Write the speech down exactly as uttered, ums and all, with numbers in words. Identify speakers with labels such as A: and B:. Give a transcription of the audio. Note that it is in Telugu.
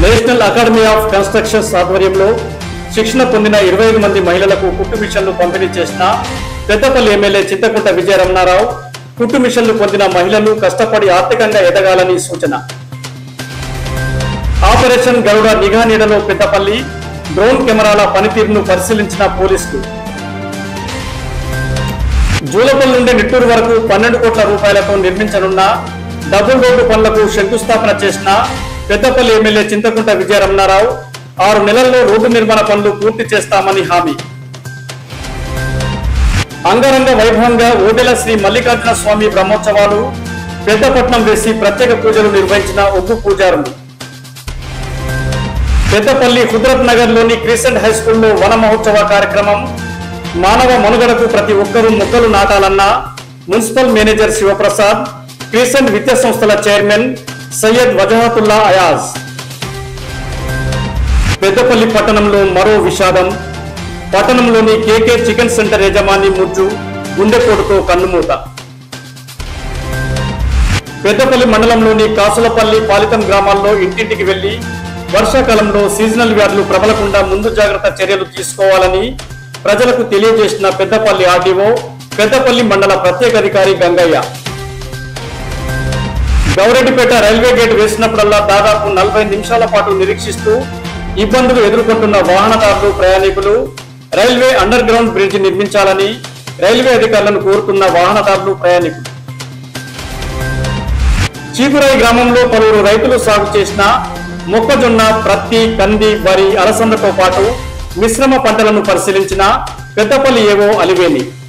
A: నేషనల్ అకాడమీ ఆఫ్ కన్స్ట్రక్షన్స్ ఆధ్వర్యంలో శిక్షణ పొందిన ఇరవై ఐదు మంది మహిళలకు కుట్టు మిషన్లు పంపిణీ చేసిన పెద్దపల్లి ఎమ్మెల్యే చింతకుంట విజయ రమణారావు కుట్టు మిషన్లు పొందిన మహిళలు కష్టపడి ఆర్థికంగా ఎదగాలని సూచన. ఆపరేషన్ గరుడ నిఘా నీడలో పెద్దపల్లి డ్రోన్ కెమెరాల పనితీరును పరిశీలించిన పోలీసులు. జూలపల్లి నుండి నిట్టూరు వరకు పన్నెండు కోట్ల రూపాయలతో నిర్మించనున్న డబుల్ రోడ్డు పనులకు శంకుస్థాపన చేసిన పెద్దపల్లి ఎమ్మెల్యే చింతకుంట విజయ రమణారావు ఆరు నెలల్లో రోడ్డు నిర్మాణ పనులు పూర్తి చేస్తామని హామీ. అంగరంగ వైభవంగా ఓడెల శ్రీ మల్లికార్జున స్వామి బ్రహ్మోత్సవాలు పెద్దపట్నం వేసి ప్రత్యేక పూజలు నిర్వహించిన ఒగ్గు పూజారులు. పెద్దపల్లి హుద్రత్ నగర్ లోని క్రిసెంట్ హై స్కూల్లో వన మహోత్సవ కార్యక్రమం. మానవ మనుగడకు ప్రతి ఒక్కరూ మొక్కలు నాటాలన్న మున్సిపల్ మేనేజర్ శివప్రసాద్, క్రిసెంట్ విద్యా సంస్థల చైర్మన్ సయ్యద్ వజహతుల్లా అయాజ్. పెద్దపల్లి పట్టణంలో మరో విషాదం. పట్టణంలోని కేకే చికెన్ సెంటర్ యజమాని ముజ్జు గుండెపోటుతో కన్నుమూత. పెద్దపల్లి మండలంలోని కాసులపల్లి పాలితం గ్రామాల్లో ఇంటింటికి వెళ్లి వర్షాకాలంలో సీజనల్ వ్యాధులు ప్రబలకుండా ముందు జాగ్రత్త చర్యలు తీసుకోవాలని ప్రజలకు తెలియజేసిన పెద్దపల్లి ఆర్డీఓ, పెద్దపల్లి మండల ప్రత్యేక అధికారి గంగయ్య. గౌరెడ్డిపేట రైల్వే గేట్ వేసినప్పుడల్లా దాదాపు నలభై నిమిషాల పాటు నిరీక్షిస్తూ ఇబ్బందులు ఎదుర్కొంటున్న వాహనదారులు, ప్రయాణికులు రైల్వే అండర్ గ్రౌండ్ బ్రిడ్జ్ నిర్మించాలని రైల్వే అధికారులను కోరుతున్న వాహనదారులు, ప్రయాణికులు. చీపురాయి గ్రామంలో పలువురు రైతులు సాగు చేసిన మొక్కజొన్న, ప్రత్తి, కంది, వరి, అలసందతో పాటు మిశ్రమ పంటలను పరిశీలించిన పెద్దపల్లి ఏవో అలివేని.